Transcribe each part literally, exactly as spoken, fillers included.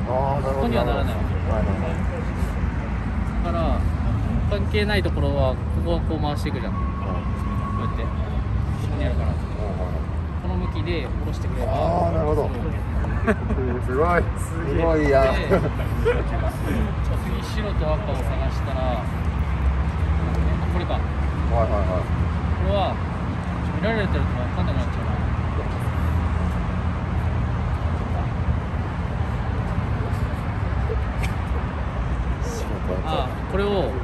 ああ、なるほど。 ここにはならないわけ。 はいはいはい。 だから関係ないところはここはこう回していくじゃん。こうやってここにあるから、この向きで下ろしてくれば。 ああ、なるほど。すごいすごいや。 次白と赤を探したらこれか。 はいはいはい。 これは見られてると分かんなくなっちゃうな。ああ、これを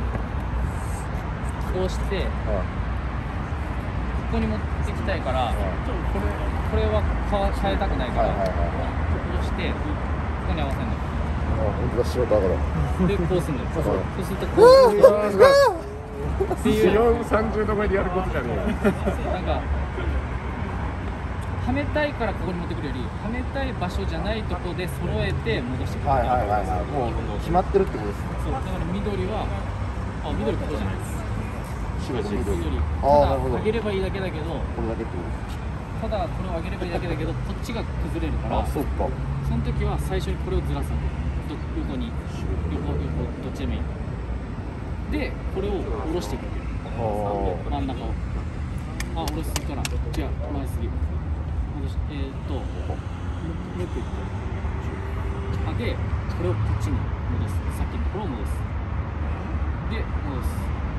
こうして、ここに持ってきたいから、これこれは変えたくないから、こうしてここに合わせるの。 あ、本当だ、白と赤だ。 で、こうするんだよ。そうするとこうっていう。 さんじゅうど超えでやることじゃねえ。 なんかはめたいからここに持ってくるより、はめたい場所じゃないところで揃えて戻してくる。 はいはいはいはい。もう決まってるってことですね。 そう、だから緑は、あ、緑ここじゃないです。 白と緑。 緑。 ああ、なるほど。 上げればいいだけだけど、 これだけってことです。 ただこれを上げればいいだけだけど、こっちが崩れるから、 あ、そっか。 その時は最初にこれをずらすの。ど横に、横、横、どっちでもいい。で、これを下ろしていくわけ。真ん中を。あ、下ろすから、違う、前すぎ。戻し、えー、っと、もう一個いって。あ、で、これをこっちに戻す。さっきのところを戻す。で、戻す。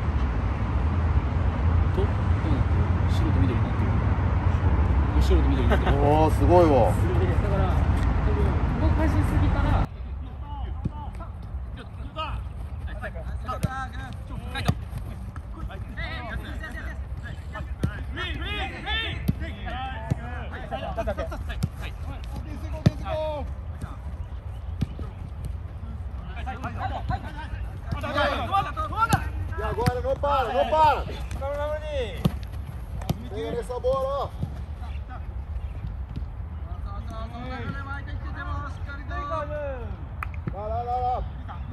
と、どうなってる？白と緑になってる。白と緑になってる。 おお、すごいわ。 だから、多分動かしすぎたら。 E agora não para, não para! Pega essa bola, ó! Vai lá, lá, lá!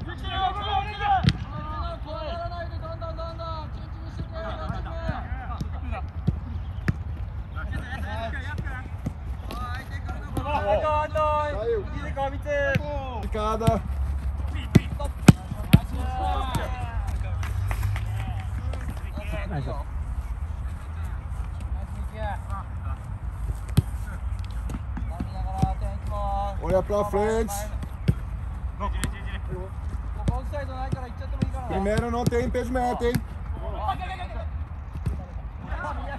Saiu! Picada! Olha pra frente. Primeiro não tem impedimento, hein?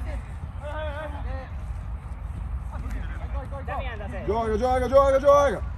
Joga, joga, joga, joga!